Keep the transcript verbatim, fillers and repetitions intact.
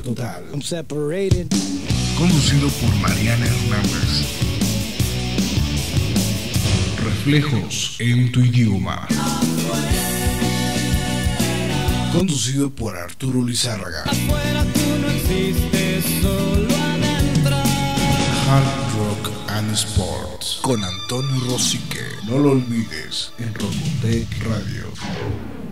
total. I'm separated. Conducido por Mariana Hernández. Reflejos en tu idioma. Conducido por Arturo Lizárraga. Afuera tú no existes, solo adentro. Hard Rock and Sports con Antonio Rosique. No lo olvides en Robotech Radio.